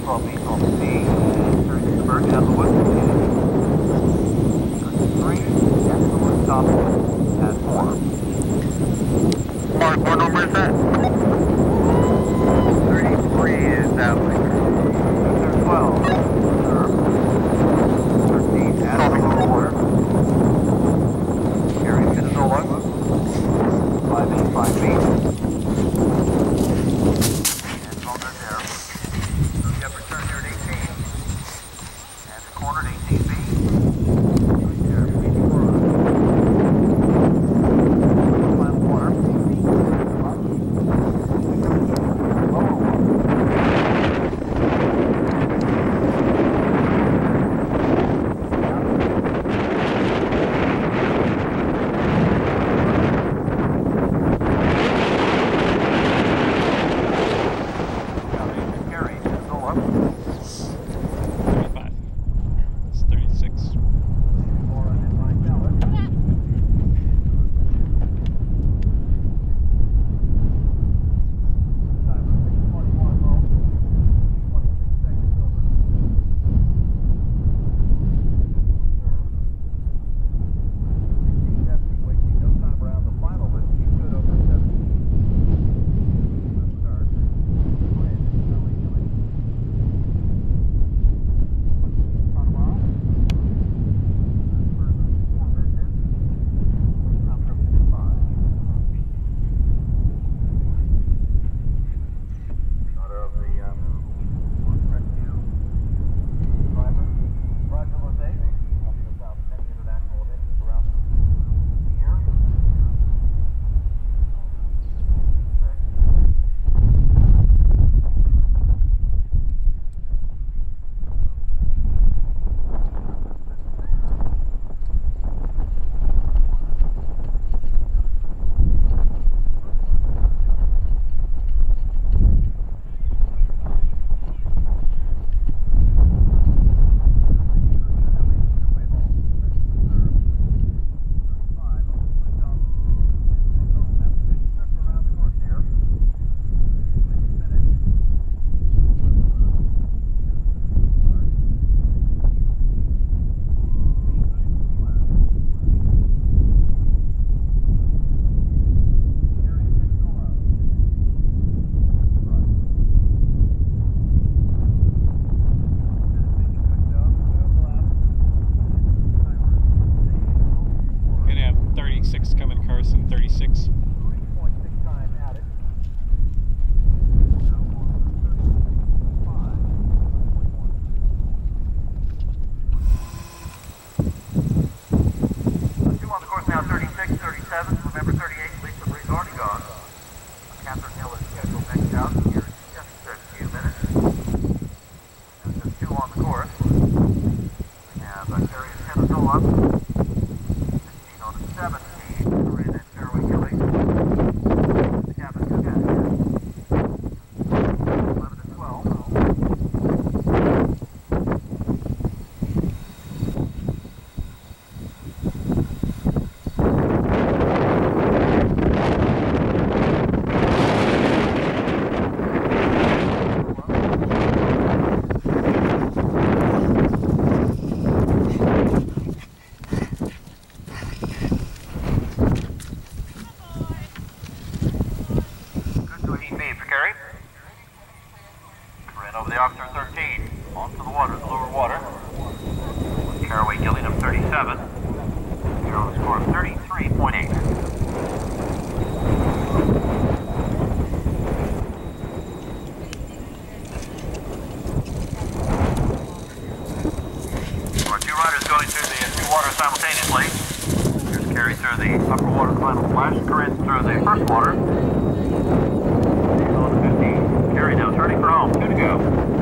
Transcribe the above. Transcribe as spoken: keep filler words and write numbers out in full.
twelve feet off the sea, and turn Nitzenberger down the wood. thirty-three, yes, the wood stop at four. Mark, what number is that? thirty-three is that way. twelve, sir. thirteen, at the lower water. Kerri, Pinazola. five eighty-five feet. And all good there. You have return here at eighteen. And the corner at eighteen feet. Right there, eighty-four. Final water. Lower water. thirty-six. thirty-seven, remember thirty-eight, Lisa Bree's already gone. Catherine Hill is scheduled next out here in just a few minutes. There's just two on the course. We have uh, Kerri and Pinazola, fifteen on the seventeen, Corinne and Kerri Gilly. The cabin cadet here. eleven and twelve. Kerri. Ran over the Octor thirteen, onto the water, the lower water. Kerri Gilly, number thirty-seven. Here on the score of thirty-three point eight. Our two riders going through the two waters simultaneously. Here's Kerri through the upper water final flash, Corinne through the first water. Kerri now turning for home, two to go.